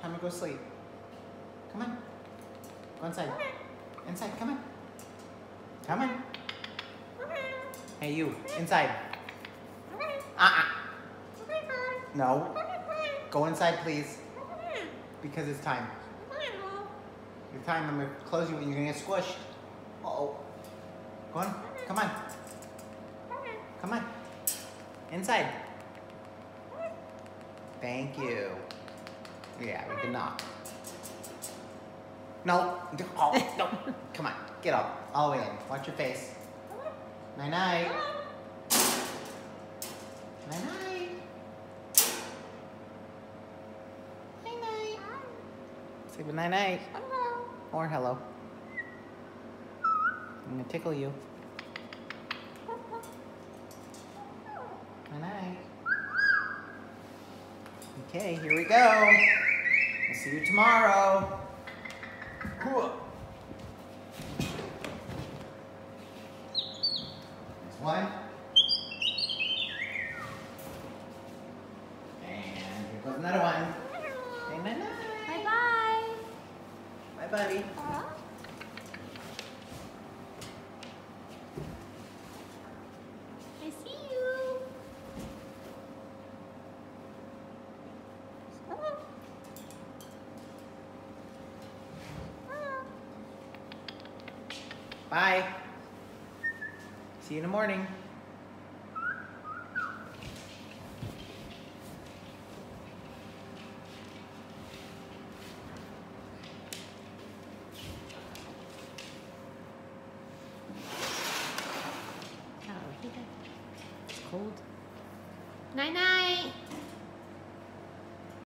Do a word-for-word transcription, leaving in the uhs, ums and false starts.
Time to go sleep. Come on. Go inside. Inside, come on. Come on. Hey, you. Inside. Uh-uh. No. Go inside, please. Because it's time. It's time. I'm going to close you and you're going to get squished. Uh-oh. Go on. Come on. Come on. Inside. Thank you. Yeah, we can knock. No. Oh, no. Come on. Get up. All the way in. Watch your face. Night-night. Night-night. Night-night. Say good night-night. Hello. Or hello. I'm going to tickle you. Night-night. Okay, here we go. I'll see you tomorrow. Cool. There's one. And here goes another one. Say night-night. Bye-bye. Bye, buddy. Uh-huh. I see you. Uh-huh. Bye. See you in the morning. Oh, it's cold. Night night.